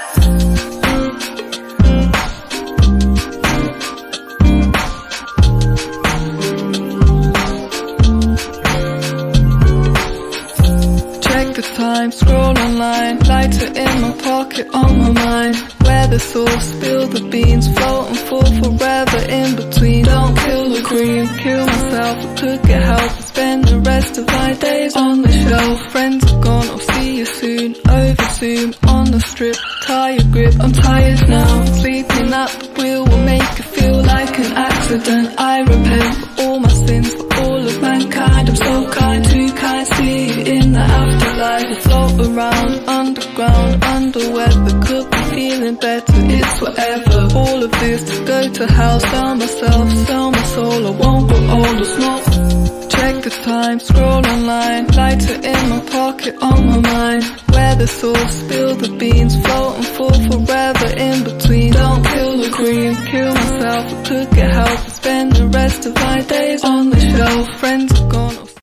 Time, scroll online, lighter in my pocket, on my mind. Where the sauce, spill the beans, float and fall forever in between. Don't kill the cream, kill myself, I could get help and spend the rest of my days on the shelf. Friends are gone, I'll see you soon, over Zoom, on the strip, tire grip, I'm tired now. Sleeping at the wheel will make it feel like an accident. I repent for all my sins, for all of mankind. I'm so kind, too kind, see you in the afterlife. I float around, underground, under weather, could be feeling better, it's whatever. All of this to go to hell, sell myself, sell my soul, I won't grow old or smoke. Check the time, scroll online, lighter in my pocket, on my mind. Where the sauce, spill the beans, float and fall forever in between. Don't kill the cream, kill myself, I could get help and spend the rest of my days on the shelf. Friends are gone.